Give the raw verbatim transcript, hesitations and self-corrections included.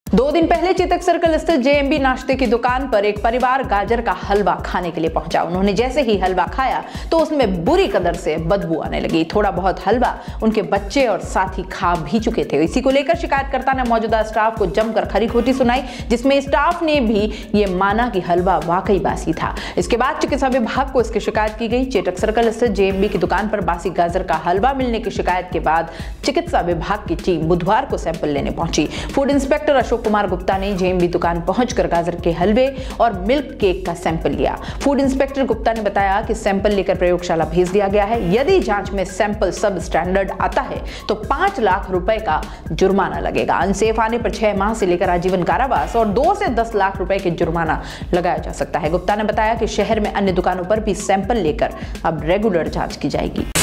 दो दिन पहले चेतक सर्कल स्थित जेएमबी नाश्ते की दुकान पर एक परिवार गाजर का हलवा खाने के लिए पहुंचा। उन्होंने जैसे ही हलवा खाया तो उसमें बुरी कदर से बदबू आने लगी। थोड़ा बहुत हलवा उनके बच्चे और साथी खा भी चुके थे। इसी को लेकर शिकायतकर्ता ने मौजूदा स्टाफ को जमकर खरी खोटी सुनाई, जिसमें स्टाफ ने भी ये माना कि हलवा वाकई बासी था। इसके बाद चिकित्सा विभाग को इसकी शिकायत की गई। चेतक सर्कल स्थित जेएमबी की दुकान पर बासी गाजर का हलवा मिलने की शिकायत के बाद चिकित्सा विभाग की टीम बुधवार को सैंपल लेने पहुंची। फूड इंस्पेक्टर अशोक कुमार गुप्ता ने जेएमबी दुकान पहुंचकर गाजर के हलवे और मिल्क केक का सैंपल लिया। फूड इंस्पेक्टर गुप्ता ने बताया कि सैंपल लेकर प्रयोगशाला भेज दिया गया है। यदि जांच में सैंपल सब स्टैंडर्ड आता है तो पांच लाख रुपए का जुर्माना लगेगा। अनसेफ आने पर छह माह से लेकर आजीवन कारावास और दो से दस लाख रुपए के जुर्माना लगाया जा सकता है। गुप्ता ने बताया कि शहर में अन्य दुकानों पर भी सैंपल लेकर अब रेगुलर जांच की जाएगी।